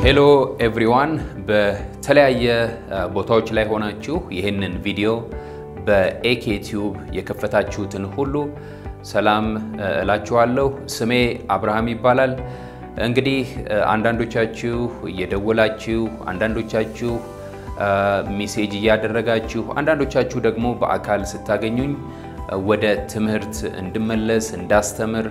Hello everyone በተለያየ ቦታዎች ላይ ሆናችሁ ይሄንን ቪዲዮ በAKTube የከፈታችሁትን ሁሉ ሰላም እላችኋለሁ ስሜ አብርሃም ይባላል እንግዲህ አንዳንዶቻችሁ እየደወላችሁ አንዳንዶቻችሁ ሜሴጅ ያደረጋችሁ አንዳንዶቻችሁ ደግሞ በአካል ስታገኙኝ ወደ ትምህርት እንድመለስ እንዳስተምር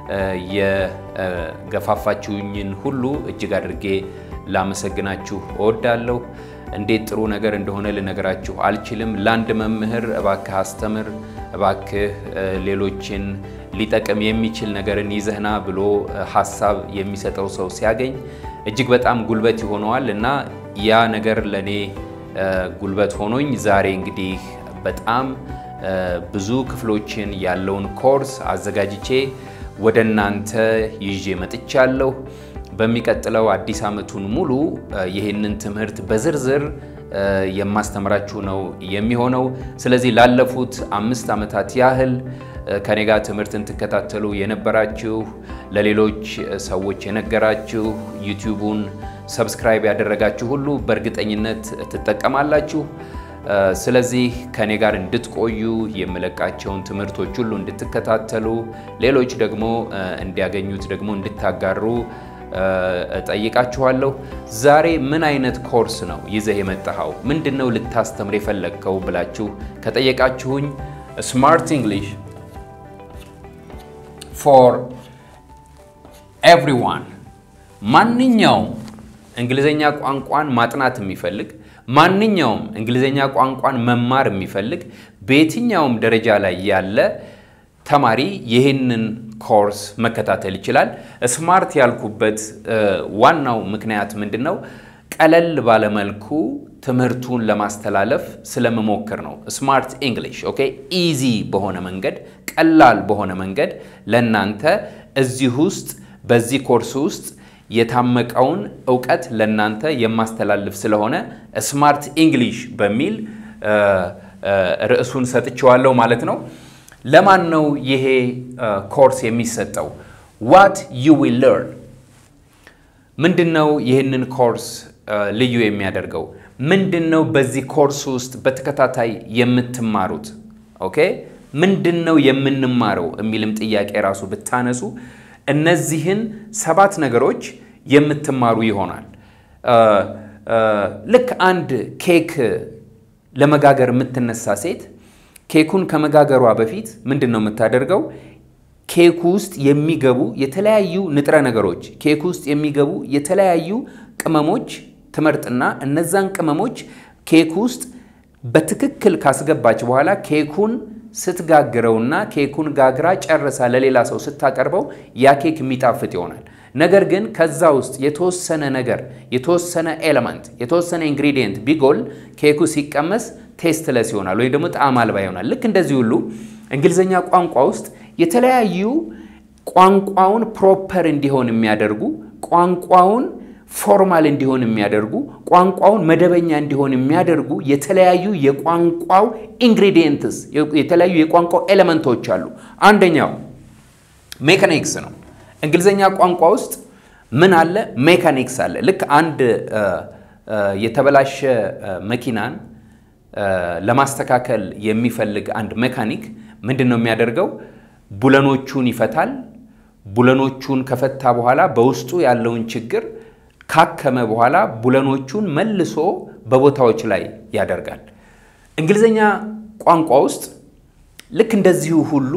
የገፋፋችሁኝን ሁሉ እጅግ አድርጌ ላመሰግናችሁ እወዳለሁ እንዴት ጥሩ ነገር እንደሆነ ልነግራችሁ አልችልም ላንድ መምህር እባክህ አስተምር እባክህ ሌሎችን ሊጠቅም የሚችል ነገርን ይዘህና ብሎ ሐሳብ የሚሰጠው ሰው ሲያገኝ እጅግ በጣም ጉልበት ይሆነዋልና ያ ነገር ለኔ ጉልበት ሆኖኝ ዛሬ እንግዲህ በጣም ብዙ ክፍሎችን ያለውን ኮርስ አዘጋጅቼ ወደናንተ ይዤ መጥቻለሁ በሚቀጥለው አዲስ አመቱን ሙሉ ይሄንን ትምህርት በዝርዝር የማስተምራችሁ ነው የሚሆነው ስለዚህ ላለፉት 5 አመታት ያህል ከኔ ጋር ትምህርትን ተከታተሉ የነበራችሁ ለሌሎች ሰዎች የነገራችሁ ዩቲዩቡን ሰብስክራይብ ያደረጋችሁ ሁሉ በእርግጠኝነት ተጠቀማላችሁ ስለዚህ ከኔ ጋር እንድትቆዩ የመለቃቸውን ትምህርቶች ሁሉ እንድትከታተሉ ሌሎች ደግሞ እንዲያገኙት ደግሞ እንድታጋሩ ጠይቃችኋለሁ ዛሬ ምን አይነት ኮርስ ነው ይዘህ የመጣኸው ምንድነው ልታስተምር የፈለግከው ብላችሁ ከጠየቃችሁኝ Smart English for everyone ማንኛውም እንግሊዘኛ ቋንቋን ማጥናት የሚፈልግ ማንኛውም እንግሊዘኛ ቋንቋን መማር የሚፈልግ በየትኛውም ደረጃ ላይ ያለ ተማሪ ይሄንን ኮርስ መከታተል ይችላል ስማርት ያልኩበት ዋናው ምክንያት ምንድነው ቀለል ባለ መልኩ ትምህርቱን ለማስተላለፍ ስለመሞከር ነው ስማርት እንግሊሽ ኦኬ ኢዚ በሆነ መንገድ ቀላል በሆነ መንገድ ለናንተ እዚህ ውስጥ በዚህ ኮርስ ውስጥ የታመቀውን ዕውቀት ለናንተ የማስተላልፍ ስለሆነ ስማርት እንግሊሽ በሚል ርዕሱን ሰጥቻለሁ ማለት ነው ለማን ነው ይሄ ኮርስ የሚሰጠው what you will learn ምንድነው ይሄንን ኮርስ ልዩ የሚያደርገው ምንድነው በዚህ ኮርስ ውስጥ በተከታታይ የምትማሩት ኦኬ ምንድነው የምንማረው የሚልም ጥያቄ ራሱ ብታነሱ እነዚህን 7 ነገሮች የምትማሩ ይሆናል ልክ አንድ ኬክ ለመጋገር የምትነሳ ሴት ኬኩን ከመጋገሯ በፊት ምንድነው የምታደርገው ኬኩ ውስጥ የሚገቡ የተለያዩ ንጥረ ነገሮች ኬኩ ውስጥ የሚገቡ የተለያዩ ቅመሞች ትመርጥና እነዛን ቅመሞች ኬኩ ውስጥ በትክክል ካስገባች በኋላ ኬኩን ስትጋግረውና ኬኩን ጋግራ ጨርሳ ለሌላ ሰው ስታቀርበው ያ ኬክ የሚጣፍጥ ይሆናል ነገር ግን ከዛ ውስጥ የተወሰነ ነገር የተወሰነ ኤሌመንት የተወሰነ ኢንግሪዲየንት ቢጎል ኬኩ ሲቀመስ ቴስትለስ ይሆናል ወይ ደግሞ ጣዕም አልባ ይሆናል ልክ እንደዚህ ሁሉ እንግሊዘኛ ቋንቋ ውስጥ የተለያዩ ቋንቋውን ፕሮፐር እንዲሆን የሚያደርጉ ቋንቋውን ፎርማል እንዲሆን የሚያደርጉ ቋንቋውን መደበኛ እንዲሆን የሚያደርጉ የተለያዩ የቋንቋው ኢንግሪዲየንትስ የተለያዩ የቋንቋው ኤሌመንቶች አሉ አንደኛው ሜካኒክስ ነው እንግሊዘኛ ቋንቋ ውስጥ ምን አለ ሜካኒክስ አለ ልክ አንድ የተበላሸ መኪናን ለማስተካከል የሚፈልግ አንድ ሜካኒክ ምንድነው የሚያደርገው ቡለኖቹን ይፈታል ቡለኖቹን ከፈታ በኋላ በውስጡ ያለውን ችግር ካከመ በኋላ ቡለኖቹን መልሶ በቦታዎች ላይ ያደርጋል እንግሊዘኛ ቋንቋ ውስጥ ልክ እንደዚሁ ሁሉ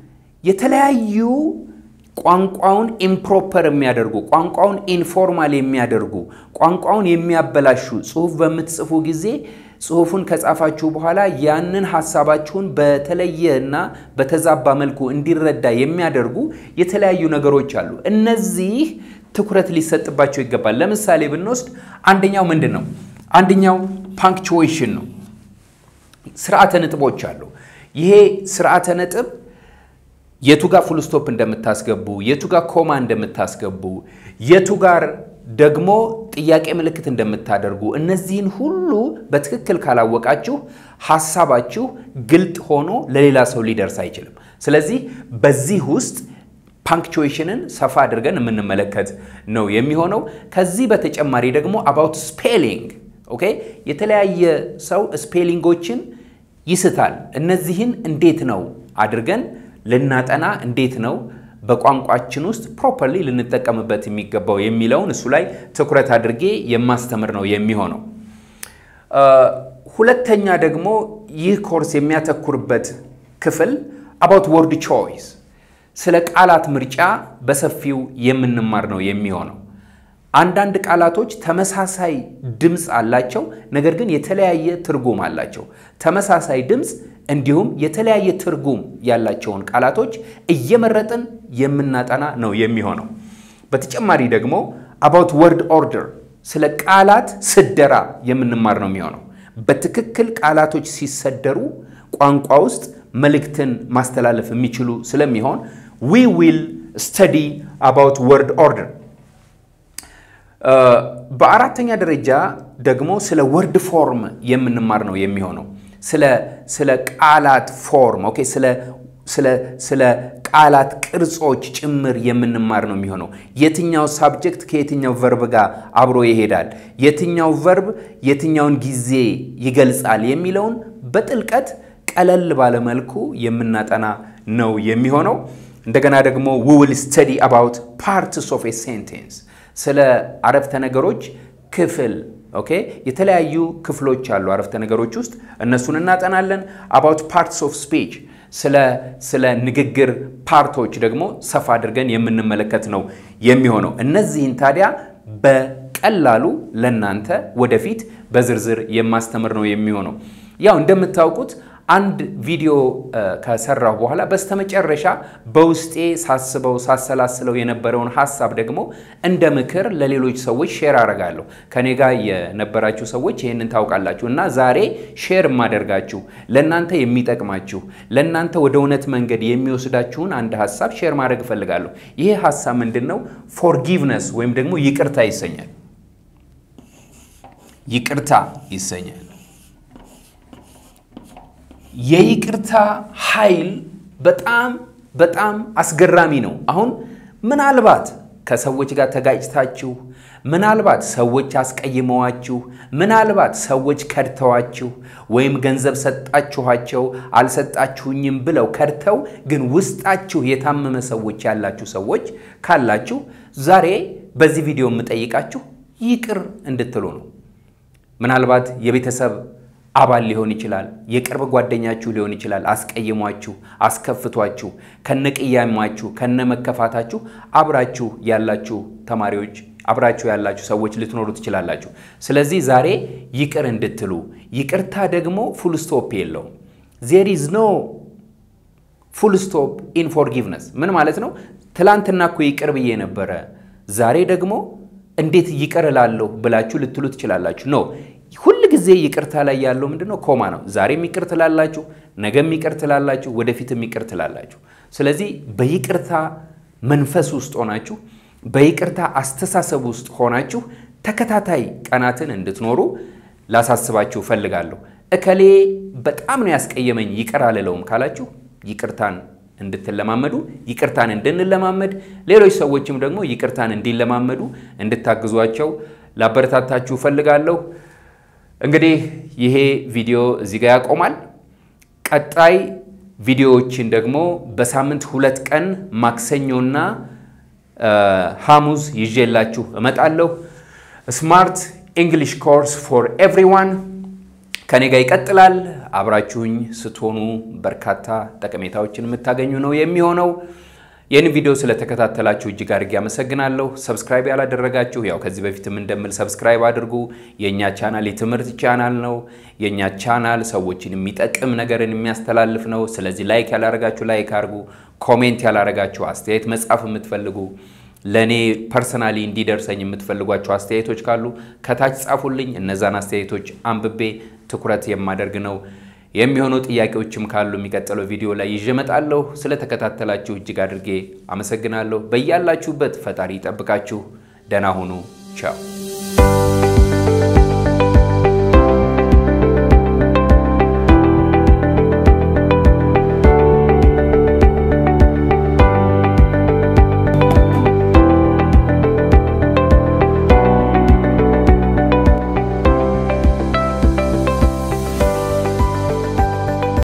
የተለያዩ ቋንቋውን ኢምፕሮፐር የሚያደርጉ ቋንቋውን ኢንፎርማል የሚያደርጉ ቋንቋውን የሚያበላሹ ጽሁፍ በመጽፉ ጊዜ ጽሁፉን ከጻፋችሁ በኋላ ያንን ሐሳባችሁን በተለየና በተዛባ መልኩ እንዲረዳ የሚያደርጉ የተለያዩ ነገሮች አሉ እነዚህ ትኩረት ሊሰጥባቸው ይገባል ለምሳሌ ብንወስድ አንደኛው ምንድነው አንደኛው ፓንክቹዌሽን ነው ስርዓተ ነጥቦች አሉ ይሄ ስርዓተ ነጥብ የቱ ጋር ፉል ስቶፕ እንደምታስገቡ የቱ ጋር ኮማ እንደምታስገቡ የቱ ጋር ደግሞ ጥያቄ ምልክት እንደምታደርጉ እነዚህን ሁሉ በትክክል ካላወቃችሁ ሐሳባችሁ ግልጥ ሆኖ ለሌላ ሰው ሊደርስ አይችልም ስለዚህ በዚህ ውስጥ punctuationን ሰፋ አድርገን የምንመለከት ነው የሚሆነው ከዚህ በተጨማሪ ደግሞ about spelling ኦኬ የተለያየ ሰው ስፔሊንጎችን ይስታል እነዚህን እንዴት ነው አድርገን ለናጠና እንዴት ነው በቋንቋችን ውስጥ properly ልንጠቀምበት የሚገባው የሚለውን እሱ ላይ ትኩረት አድርጌ የማስተምር ነው የሚሆነው ሁለተኛ ደግሞ ይህ ኮርስ የሚያተኩርበት ክፍል about word choice ስለ ቃላት ምርጫ በሰፊው የምንማር ነው የሚሆነው አንዳንድ ቃላቶች ተመሳሳይ ድምጽ አላቸው ነገር ግን የተለያየ ትርጉም አላቸው ተመሳሳይ ድምጽ እንዲሁም የተለያየ ትርጉም ያላቸውን ቃላቶች እየመረጥን የምናጠና ነው የሚሆነው በተጨማሪ ደግሞ about word order ስለ ቃላት ስደራ የምንማር ነው የሚሆነው በትክክል ቃላቶች ሲሰደሩ ቋንቋ ውስጥ መልእክትን ማስተላለፍ የሚችሉ ስለሚሆን we will study about word order በአራተኛ ደረጃ ደግሞ ስለ word form የምንማር ነው የሚሆነው ስለ ቃላት ፎርም ኦኬ ስለ ቃላት ቅርጾች ጭምር የምንማር ነው የሚሆነው የትኛው ሳብጀክት ከየትኛው ቨርብ ጋር አብሮ ይሄዳል የትኛው ቨርብ የትኛውን ጊዜ ይገልጻል የሚለውን በጥልቀት ቀለል ባለ መልኩ የምናጠና ነው የሚሆነው እንደገና ደግሞ we will study about parts of a sentence ስለ አረፍተ ነገሮች ክፍል ኦኬ የተለያዩ ክፍሎች አሉ አረፍተ ነገሮች ውስጥ እነሱን እናጠናለን about parts of speech ስለ ንግግር ፓርቶች ደግሞ ሰፋ አድርገን የምንመለከት ነው የሚሆነው እነዚህን ታዲያ በቀላሉ ለናንተ ወደፊት በዝርዝር የማስተምር ነው የሚሆነው ያው እንደምታውቁት አንድ ቪዲዮ ከሰራው በኋላ በስተመጨረሻ በውስጤ ሳሰላስለው የነበረውን ሐሳብ ደግሞ እንደ ምክር ለሌሎች ሰዎች ሼር አረጋለሁ ከኔ ጋር የነበራችሁ ሰዎች ይሄንን ታውቃላችሁና ዛሬ ሼር ማደርጋችሁ ለናንተ የሚጠቅማችሁ ለናንተ ወደ እውነት መንገድ የሚወስዳችሁን አንድ ሐሳብ ሼር ማድረግ ፈልጋለሁ ይሄ ሐሳብ ምንድነው forgiveness ወይም ደግሞ ይቅርታ ይሰኛል ይቅርታ ይሰኛል የይቅርታ ኃይል በጣም አስገራሚ ነው አሁን ምናልባት ከሰዎች ጋር ተጋጭታችሁ ምናልባት ሰዎች አስቀይመዋችሁ ምናልባት ሰዎች ከድተዋችሁ ወይም ገንዘብ ሰጣችኋቸው አልሰጣችሁኝም ብለው ከድተው ግን ውስጣችሁ የታመመ ሰዎች ያላችሁ ሰዎች ካላችሁ ዛሬ በዚህ ቪዲዮ የምጠይቃችሁ ይቅር እንድትሉ ነው ምናልባት የቤተሰብ አባል ሊሆን ይችላል የቅርብ ጓደኛችሁ ሊሆን ይችላል አስቀይሟችሁ አስከፍቷችሁ ከነቅያማችሁ ከነመከፋታችሁ አብራችሁ ያላችሁ ተማሪዎች አብራችሁ ያላችሁ ሰዎች ልትኖሩ ትችላላችሁ ስለዚህ ዛሬ ይቅር እንድትሉ ይቅርታ ደግሞ full stop የለውም there is no full stop in forgiveness ምን ማለት ነው ትላንትናኩ ይቅር ብዬ ነበር ዛሬ ደግሞ እንዴት ይቅር እላለሁ ብላችሁ ልትሉ ትችላላችሁ ነው ሁሉ ጊዜ ይቅርታ ላይ ያለው ምንድነው ኮማ ነው ዛሬም ይቅር ትላላችሁ ነገም ይቅር ትላላችሁ ወደፊትም ይቅር ትላላችሁ ስለዚህ በይቅርታ መንፈስ ውስጥ ሆናችሁ በይቅርታ አስተሳሰብ ውስጥ ሆናችሁ ተከታታይ ቀናትን እንድትኖሩ ላሳስባችሁ ፈልጋለሁ እከሌ በጣም ነው ያስቀየመኝ ይቅር አለለውም ካላችሁ ይቅርታን እንድትለማመዱ ይቅርታን እንድንለማመድ ሌሎች ሰዎችም ደግሞ ይቅርታን እንዲለማመዱ እንድታግዟቸው ላበረታታችሁ ፈልጋለሁ እንግዲህ ይሄ ቪዲዮ እዚህ ጋር ያቆማል ቀጣይ ቪዲዮዎችን ደግሞ በሳምንት 2 ቀን ማክሰኞና ሐሙስ ይዤላችሁ እመጣለሁ ስማርት እንግሊሽ ኮርስ ፎር ኤቭሪዋን ከኔ ጋር ይቀጥላል አብራችሁኝ ስትሆኑ በርካታ ጠቀሜታዎችን የምታገኙ ነው የሚሆነው ይህን ቪዲዮ ስለተከታተላችሁ እጅግ አድርጌ አመሰግናለሁ ሰብስክራይብ ያላደረጋችሁ ያው ከዚህ በፊትም እንደምል ሰብስክራይብ አድርጉ የኛ ቻናል የትምህርት ቻናል ነው የኛ ቻናል ሰዎችን የሚጠቅም ነገርን የሚያስተላልፍ ነው ስለዚህ ላይክ ያላረጋችሁ ላይክ አድርጉ ኮሜንት ያላረጋችሁ አስተያየት መጻፍ የምትፈልጉ ለኔ ፐርሰናሊ እንዲደርሰኝ የምትፈልጓቸው አስተያየቶች ካሉ ከታች ጻፉልኝ እነዛን አስተያየቶች አንብቤ ትኩረት የማደርግ ነው የሚሆነው ጥያቄዎችም ካሉ የሚቀጥለው ቪዲዮ ላይ ይጀመጣለሁ ስለተከታተላችሁ እጅግ አድርጌ አመሰግናለሁ በእያላችሁበት ፈጣሪ ይጠብቃችሁ ደህና ሁኑ ቻው